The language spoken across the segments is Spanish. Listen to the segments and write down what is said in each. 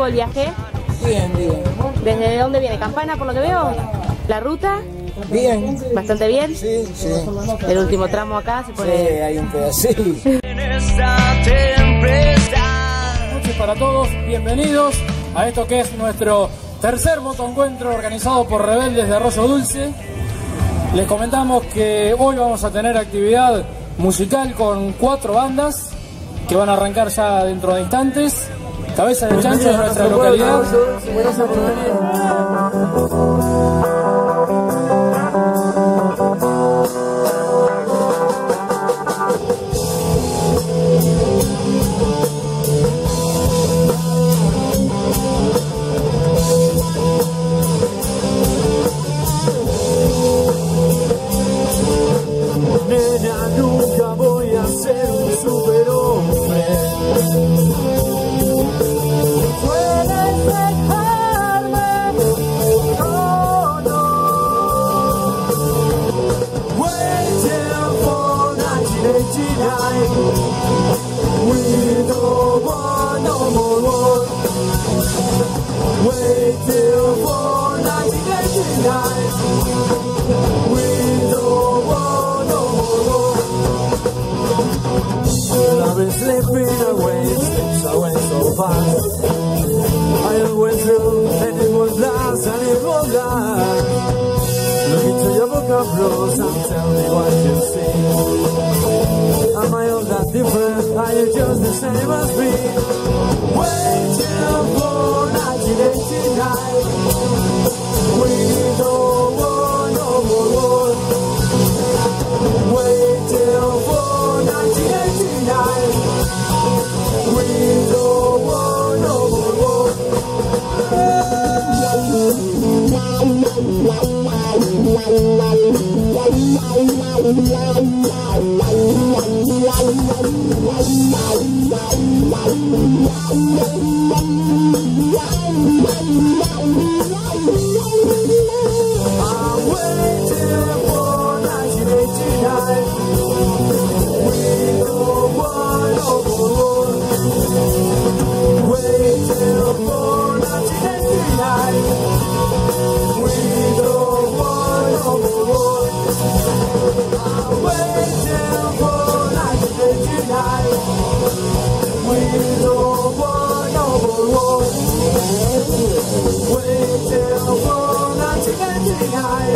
estuvo el viaje? Bien, bien. ¿Desde dónde viene? ¿Campana por lo que veo? ¿La ruta? Bien. ¿Bastante bien? Sí, sí. El último tramo acá se pone... Sí, hay un pedacito. Buenas noches para todos, bienvenidos a esto que es nuestro tercer motoencuentro organizado por Rebeldes de Arroyo Dulce. Les comentamos que hoy vamos a tener actividad musical con 4 bandas que van a arrancar ya dentro de instantes. Cabeza de Chancho de nuestra localidad. Nena, nunca voy a ser un superhombre. Puedes dejarme, oh no. Waiting for 1989. We don't want no more war. Waiting for 1989. We don't want no more. I've been slipping away, slips away so fast. I went through and it was last and it was last. Look into your book of rules and tell me what you see. Am I all that different? Are you just the same as me? Waiting for 1989. We don't want no more war. Waiting for 1989. We don't want no more war. I'm waiting for 1989. We don't want no more. Waiting for 1989. We don't want no more. I'm waiting for 1989. We don't want no more. Waiting for 1989.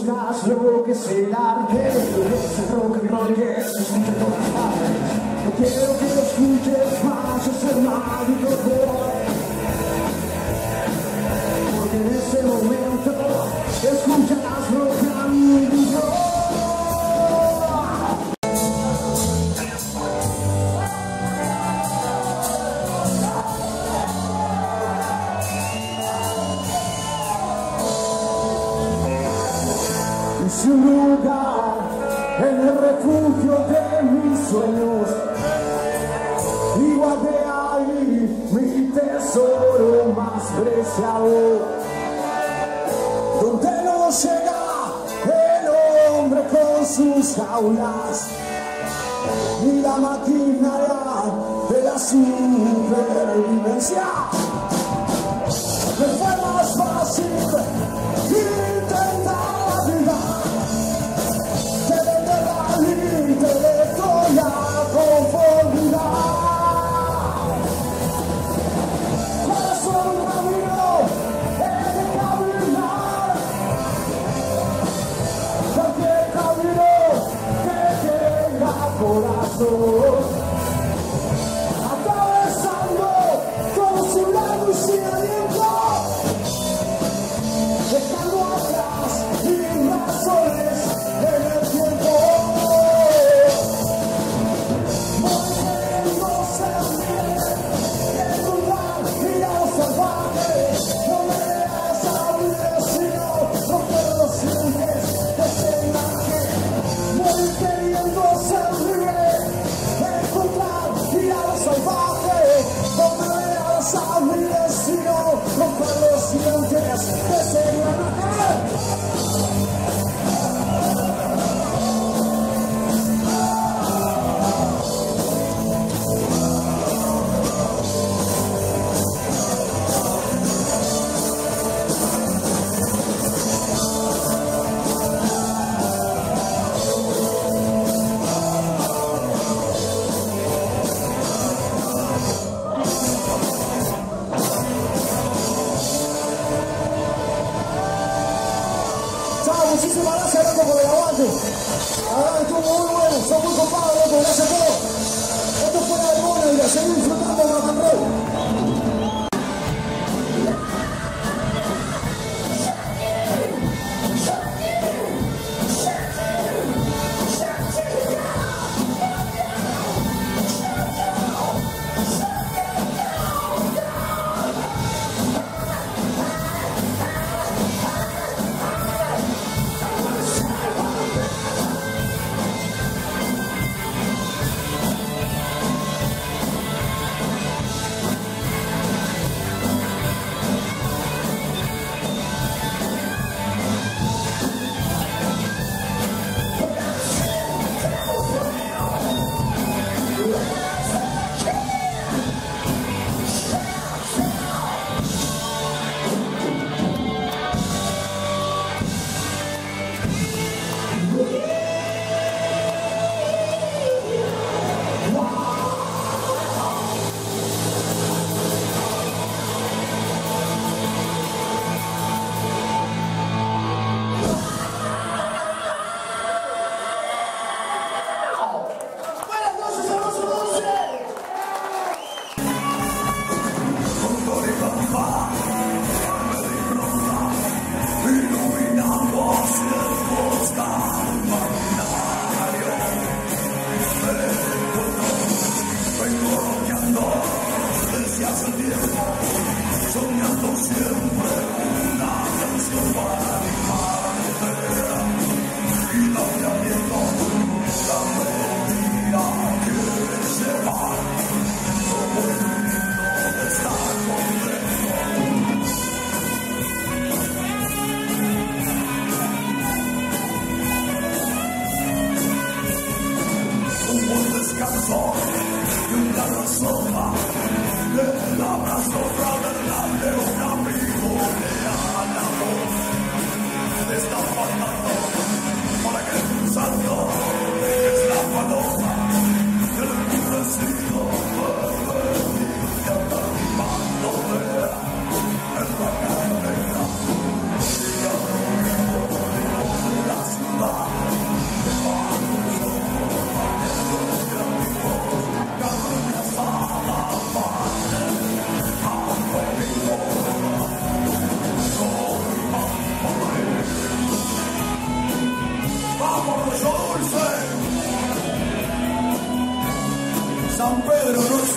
buscas lo que es el arte, ese rock and roll que se escucha en todas partes. No quiero que lo escuches más, es el maldito boy. Porque en ese momento escucharás rock and roll. Es un lugar en el refugio de mis sueños y guardé ahí mi tesoro más preciado, donde no llega el hombre con sus jaulas ni la maquinaria de la supervivencia. Me fue más fácil intentar olvidar que vender la intelecto y la conformidad. Corazón camino he de caminar, cualquier camino que tenga corazón, atravesando todo su largo y sin aliento, dejando atrás invasiones en el tiempo. Voy queriendo ser libre, encontrar vida salvaje. No me dejes abrir, sino romper los límites de ese imagen. Voy queriendo ser libre, encontrar vida salvaje. No me dejes abrir, sino romper los límites de ese imagen. Chao, muchísimas gracias, loco, por el aguante. La verdad estuvo muy bueno, son muy copados, loco, gracias a todos. Esto fue la demora y a seguir disfrutando del rock and roll.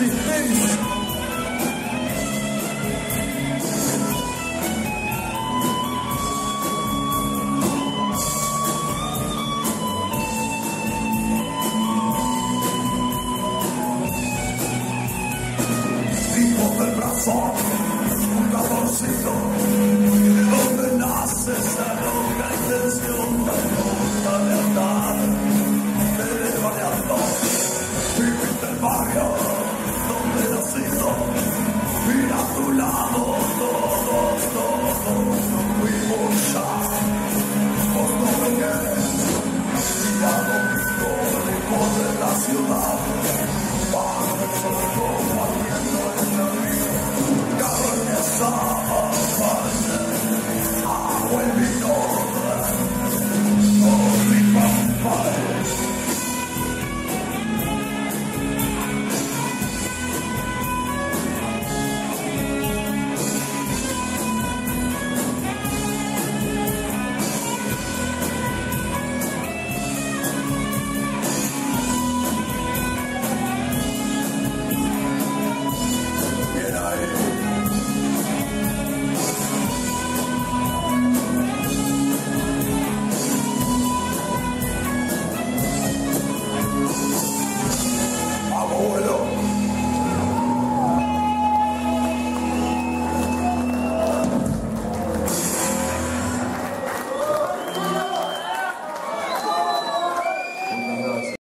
Peace.